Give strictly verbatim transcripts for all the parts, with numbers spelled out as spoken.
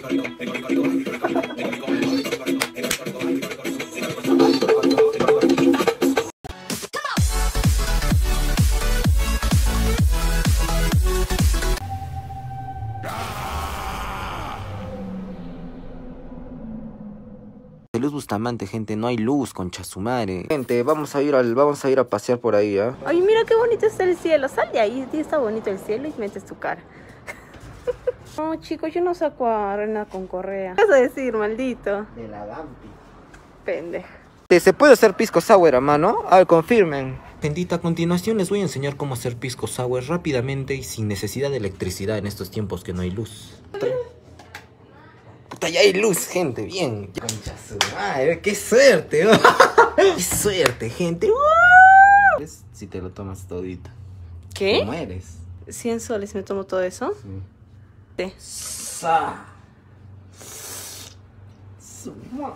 Luz Bustamante, gente, no hay luz, concha su madre. Gente, vamos a ir al, vamos a ir a pasear por ahí, ¿ah? ¿eh? Ay, mira qué bonito está el cielo. Sal de ahí, está bonito el cielo y metes tu cara. No, chicos, yo no saco a Rena con correa. ¿Qué vas a decir, maldito? De la Gampi. Pendeja. ¿Se puede hacer pisco sour a mano? A ver, confirmen. Bendita, a continuación les voy a enseñar cómo hacer pisco sour rápidamente y sin necesidad de electricidad en estos tiempos que no hay luz. Puta, ya hay luz, gente, bien. Concha su madre, qué suerte, ¿no? Qué suerte, gente. ¿Ves? Si te lo tomas todito. ¿Qué? Te mueres. cien soles me tomo todo eso. Sí. Sí. Sa. Su madre.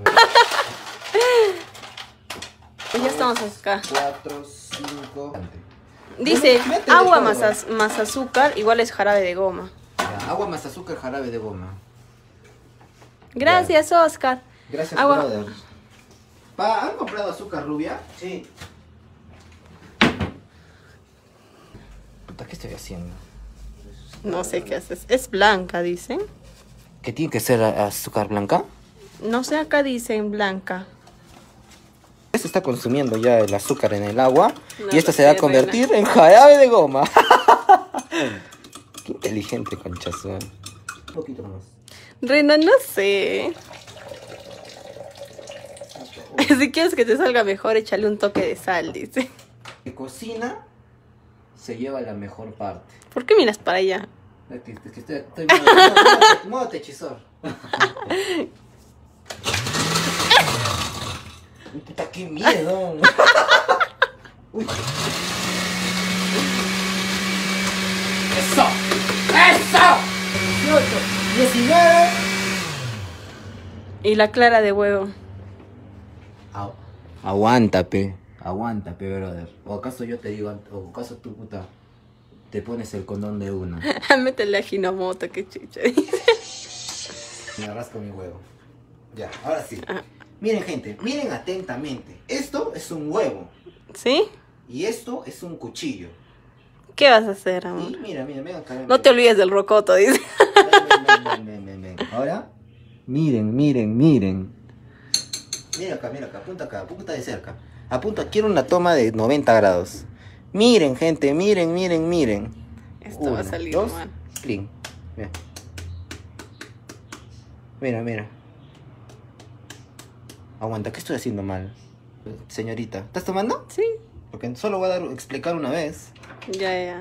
Pues ya estamos acá. cuatro, cinco. Dice, Bueno, métele agua todo. más, az- más azúcar igual es jarabe de goma. Ya, agua más azúcar, jarabe de goma. Gracias, Oscar. Gracias, Agua. brother. Pa, ¿han comprado azúcar rubia? Sí. Puta, ¿qué estoy haciendo? No sé qué haces. Es blanca, dicen. ¿Que tiene que ser a- azúcar blanca? No sé, acá dicen blanca. Se está consumiendo ya el azúcar en el agua No y esto lo se va a sé, convertir en jarabe de goma. Qué inteligente, conchazo. Un poquito más. Rena, no sé. Si quieres que te salga mejor, échale un toque de sal, dice. Que cocina se lleva la mejor parte. ¿Por qué miras para allá? Es que, es que estoy, estoy modo, modo, modo hechizor. Puta, qué miedo. Uy. Eso. Eso. dieciocho, diecinueve. Y la clara de huevo. Agu- Aguanta, pe. Aguanta, pe, brother. ¿O acaso yo te digo, o acaso tú, puta, te pones el condón de una? Métele a Hinomoto, qué chicha. Me rasco mi huevo. Ya, ahora sí. Ah. Miren, gente, miren atentamente. Esto es un huevo ¿Sí? y esto es un cuchillo. ¿Qué vas a hacer, Y amor? mira, mira, ven acá. ven, No te ven. olvides del rocoto, dice. Ven, ven, ven, ven, ven, ven. Ahora, miren, miren, miren. Mira acá, mira acá, apunta acá, apunta de cerca. Apunta, quiero una toma de noventa grados. Miren, gente, miren, miren, miren. Esto va a Uno, salir dos, mal. clean. Mira. Mira, mira. Aguanta, ¿qué estoy haciendo mal? Señorita, ¿estás tomando? Sí, Porque solo voy a dar, explicar una vez. ya, ya.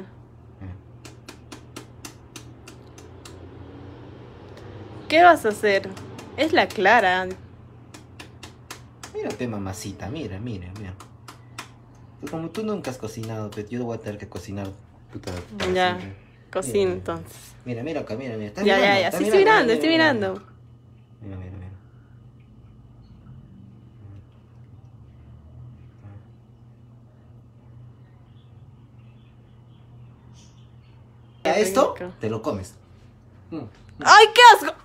¿Qué vas a hacer? Es la clara. Mírate, mamacita, mira, mira, mira. Pues como tú nunca has cocinado, pues yo voy a tener que cocinar, puta. para Ya, siempre. cocina Mira, entonces. Mira, mira acá, mira, mira. ¿Estás Ya, mirando? ya, ya. ¿Estás Sí, estoy mirando, Mira, estoy mira, mirando. Mira, mira, mira. Qué A esto rico. te lo comes. Mm. ¡Ay, qué asco!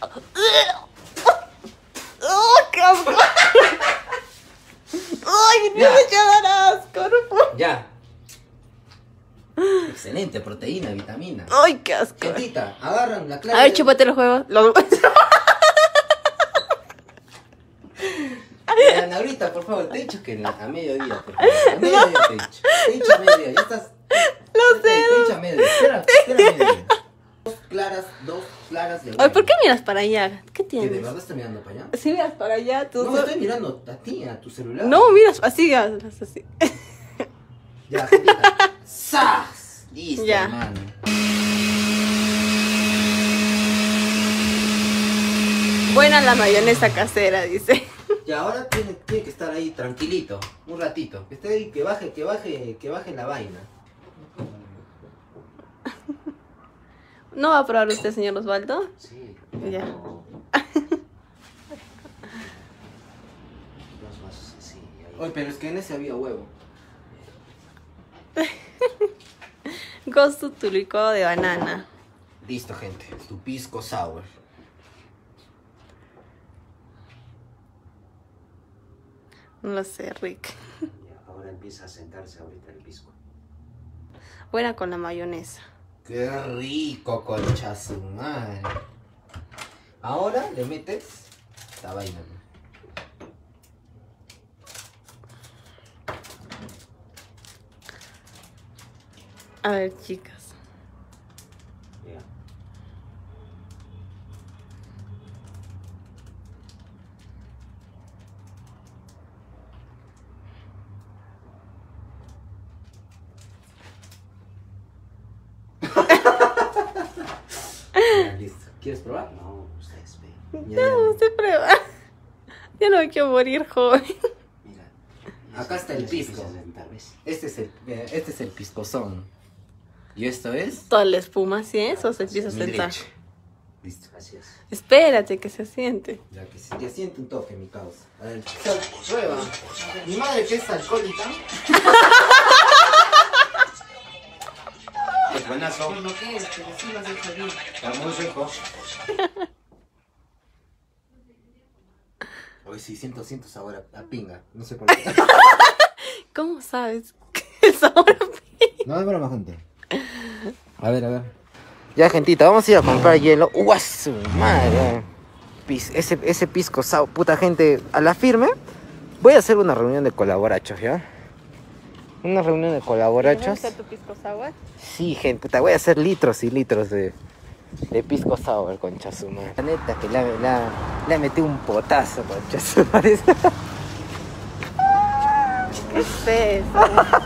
¡Oh, qué asco! ¡Ay, me Ya. vas a dar asco! No puedo. Ya. Excelente, proteína, vitamina. ¡Ay, qué asco! Gentita, agarran la clara. A ver, de- chúpate los huevos. Los... Ana, ahorita, por favor, te he dicho que en la- a mediodía, por favor. A mediodía te he dicho. Te he dicho a mediodía, ya estás. Lo Ya te, te he dicho a mediodía. Espera, espera a mediodía. Dos claras, dos claras de Ay, huevo. ¿por qué miras para allá? ¿Qué ¿Que de tienes? verdad estás mirando para allá? Si miras para allá, tú... No, so- estoy mirando a ti, a tu celular. No, miras así, hazlas así. Ya, gentita. ¡Sas! Listo, Ya. hermano. Buena la mayonesa casera, dice. Y ahora tiene, tiene que estar ahí tranquilito, un ratito. Que esté ahí, que baje, que baje, que baje la vaina. ¿No va a probar usted, señor Osvaldo? Sí. Ya. Dos vasos así. Oye, pero es que en ese había huevo. Gusto tu licuado de banana. Listo, gente. Tu pisco sour. No lo sé, Rick. Ahora empieza a sentarse ahorita el pisco. Buena con la mayonesa. Qué rico, concha su madre. Ahora le metes esta vaina. A ver, chicas. Ya. Ya, listo. ¿Quieres probar? No, ustedes ven. Ya, No, ya. se prueba. Yo no me quiero morir joven. Mira, acá está el pisco. Este es el, mira, este es el piscozón. Y esto es Toda la espuma, ¿sí es? O se empieza a mi sentar. leche. Listo, así es. Espérate que se siente. Ya que se ya siente un toque, mi causa. A ver, prueba. Mi madre que es alcohólica. Es buenazo. Lo que es, pero sí lo has hecho bien. Está muy rico. Hoy sí, siento, siento sabor a, a pinga. No sé por qué. ¿Cómo sabes que el sabor a pinga? No es broma, gente. A ver, a ver. Ya, gentita, vamos a ir a comprar hielo. ¡Uh, a su madre! Pis, ese, ese pisco sao, puta gente, a la firme. Voy a hacer una reunión de colaborachos, ¿ya? Una reunión de colaborachos. ¿Te gusta tu pisco sour? Sí, gente, puta, voy a hacer litros y litros de, de pisco sour, concha su madre. La neta que la, la, le metí un potazo, concha su madre. ¿Qué es eso?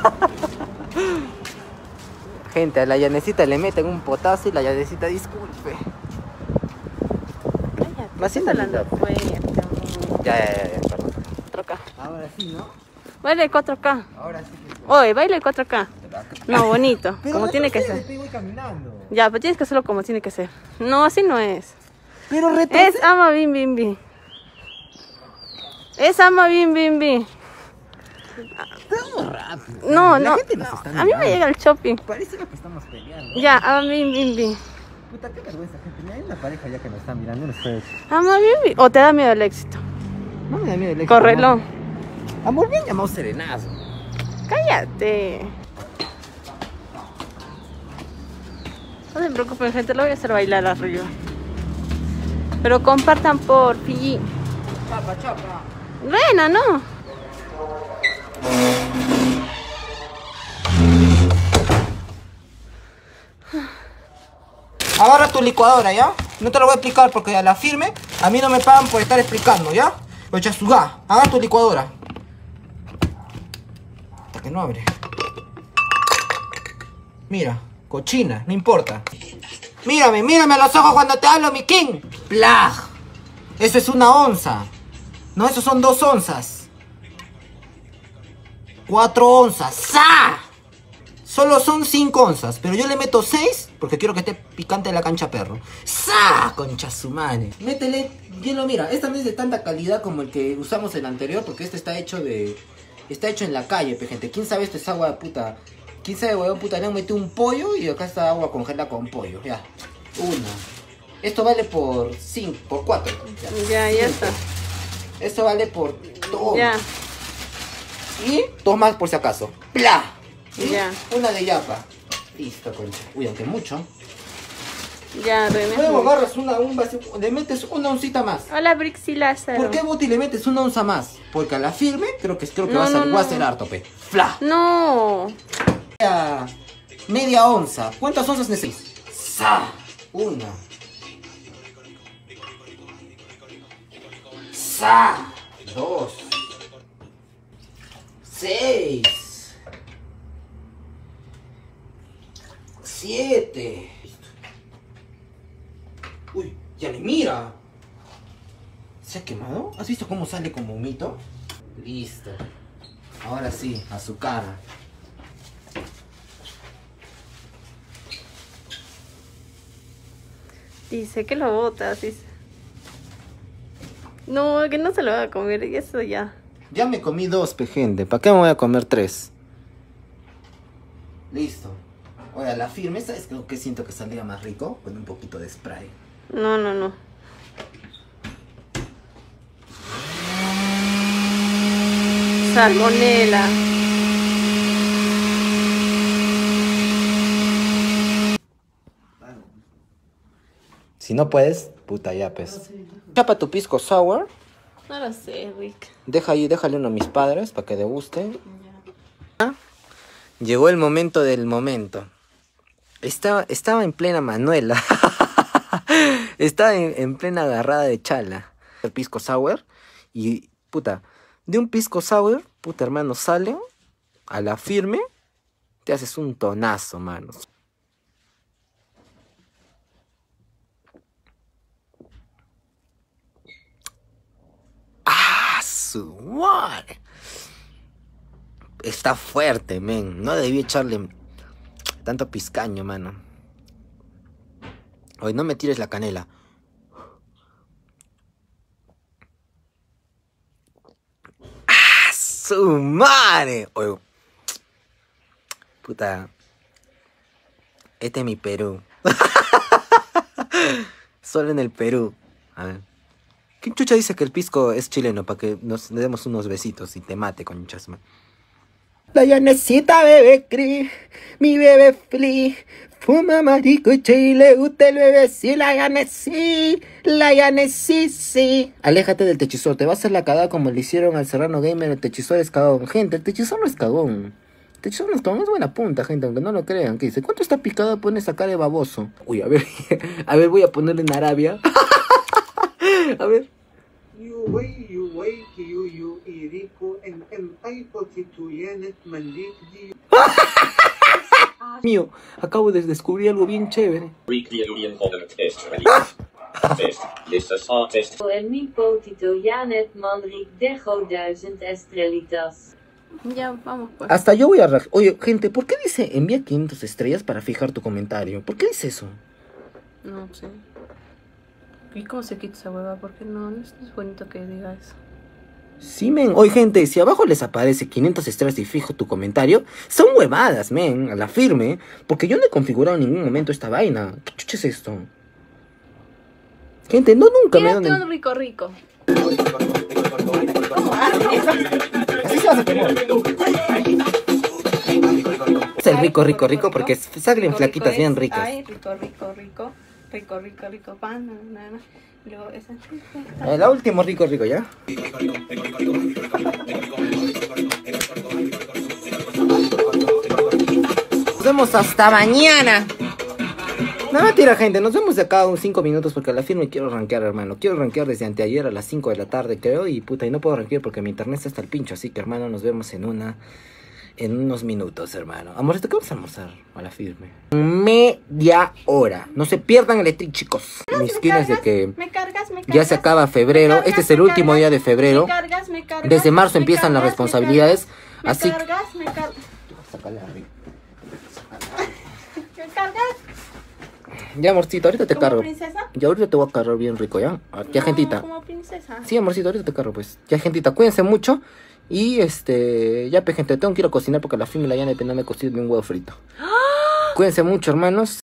Gente, a la llanecita le meten un potazo y la llanecita disculpe. Cállate, Más estás hablando fuerte. Ya, ya, ya, ya, perdón. cuatro K. Ahora sí, ¿no? Baile cuatro K. Ahora sí. Oye, baile cuatro K. No, bonito, como tiene que ser. Voy caminando. Ya, pero tienes que hacerlo como tiene que ser. No, así no es. Pero retrocede. Es ama bim bim bim. Es ama bim bim bim. Estamos rápido. No, La no. gente nos está A mí me mirando. llega el shopping. Parece que estamos peleando. Ya, ama bim bim bim. Puta, qué vergüenza, gente. Hay una pareja ya que nos está mirando. No sé. Ama bim bim. ¿O te da miedo el éxito? No me da miedo el éxito. Córrelo. Amor, amor bien llamado serenazo. Cállate. No se preocupen, gente, lo voy a hacer bailar arriba. Pero compartan por P G. Chapa, chapa. Buena, ¿no? Agarra tu licuadora, ¿ya? No te lo voy a explicar porque a la firme a mí no me pagan por estar explicando, ¿ya? Oye, Chazugá, agarra tu licuadora. Hasta que no abre. Mira, cochina, no importa. Mírame, mírame a los ojos cuando te hablo, mi king. Plag. Eso es una onza. No, eso son dos onzas. Cuatro onzas. ¡Sa! Solo son cinco onzas, pero yo le meto seis porque quiero que esté picante la cancha perro. ¡Sa! Concha su madre. Métele hielo, mira, esta no es de tanta calidad como el que usamos el anterior, porque este está hecho de... Está hecho en la calle, pe, gente. ¿Quién sabe esto es agua de puta? ¿Quién sabe, weón, puta? Le han metido un pollo y acá está agua congelada con pollo. Ya. Una. Esto vale por cinco, por cuatro. Ya, ya está. Esto vale por dos. Ya, Y dos más por si acaso. ¡Pla! ¿Sí? Ya. Una de yapa. Listo, concha. Uy, aunque mucho. ya, René. Luego agarras una, un vaso, le metes una oncita más. Hola, Brixie Lázaro. ¿Por qué, Buti, le metes una onza más? Porque a la firme creo que, creo que No, va, a ser, no, va a no. ser harto, pe. ¡Fla! No. Media, media onza. ¿Cuántas onzas necesitas? ¡Sa! Una. ¡Sa! Dos. Seis. Siete. Uy, ya le mira. ¿Se ha quemado? ¿Has visto cómo sale como humito? Listo. Ahora sí, a su cara. Dice que lo botas. Dice. No, que no se lo va a comer. Y eso ya. Ya me comí dos, pe, gente. ¿Para qué me voy a comer tres? Listo. Oiga, la firme, ¿sabes creo que siento que saldría más rico? Con un poquito de spray. No, no, no. Salmonela. Si no puedes, puta ya pues. Chapa tu pisco sour. No lo sé, Rick. Deja ahí, déjale uno a mis padres para que degusten. Ya. Llegó el momento del momento. Estaba, estaba en plena Manuela. Estaba en, en plena agarrada de chala. El pisco sour. Y, puta, de un pisco sour, puta hermano, sale a la firme. Te haces un tonazo, manos. ¡Ah, su madre! Está fuerte, men. No debí echarle tanto pizcaño, mano. Oye, no me tires la canela. ¡Ah, su madre! Oye, puta. Este es mi Perú. Solo en el Perú. A ver. ¿Quién chucha dice que el pisco es chileno? Para que nos demos unos besitos y te mate, conchas, man. La llanecita bebé cri, mi bebé fli, fuma marico y chile, usted el bebé sí, la llanecí, la llanecí, sí. Aléjate del techizor, te va a hacer la cagada como le hicieron al Serrano Gamer, el techizor es cagón. Gente, el techizor no es cagón. El techizor no es cagón, es buena punta, gente, aunque no lo crean. ¿Qué dice? ¿Cuánto está picado? Pone esa cara de baboso. Uy, a ver, a ver, voy a ponerle en Arabia. A ver. Mío, acabo de descubrir algo bien chévere. Ya, vamos pues. Hasta yo voy a... Oye, gente, ¿por qué dice envía quinientas estrellas para fijar tu comentario? ¿Por qué dice eso? No sé. ¿Y cómo se quita esa hueva? Porque no, no es, no es bonito que diga eso. Sí, men. Oye, gente, si abajo les aparece quinientas estrellas y fijo tu comentario, son huevadas, men, a la firme. Porque yo no he configurado en ningún momento esta vaina. ¿Qué chucha es esto? Gente, no nunca me Tírate dan... un rico rico. Es el rico, rico, rico, porque salen flaquitas bien ricas. Ay, rico, rico, rico. Rico, rico, rico, pan, nada más. Luego esa. El último rico, rico, ¿ya? Nos vemos hasta mañana. No, mentira, gente. Nos vemos de acá unos cinco minutos porque a la firme quiero rankear, hermano. Quiero rankear desde anteayer a las cinco de la tarde, creo. Y puta, y no puedo rankear porque mi internet está hasta el pincho. Así que, hermano, nos vemos en una... En unos minutos, hermano. Amorcito, ¿qué vamos a almorzar? A la firme. Media hora. No se pierdan el stream, chicos. Mis skins de que me cargas, me cargas, ya se acaba febrero. cargas, Este es el último cargas, día de febrero. Me cargas, me cargas, Desde marzo me empiezan cargas, las responsabilidades. Me Así cargas, me cargas. Sácale arriba. ¿Me cargas? Ya, amorcito, ahorita te ¿Como cargo. princesa? Ya, ahorita te voy a cargar bien rico, ¿ya? Ya, No, gentita. como princesa. Sí, amorcito, ahorita te cargo, pues. Ya, gentita, cuídense mucho. Y este, ya, pe, gente, tengo que ir a cocinar porque a la fin la llana de no me cocina ni un huevo frito. Cuídense mucho, hermanos.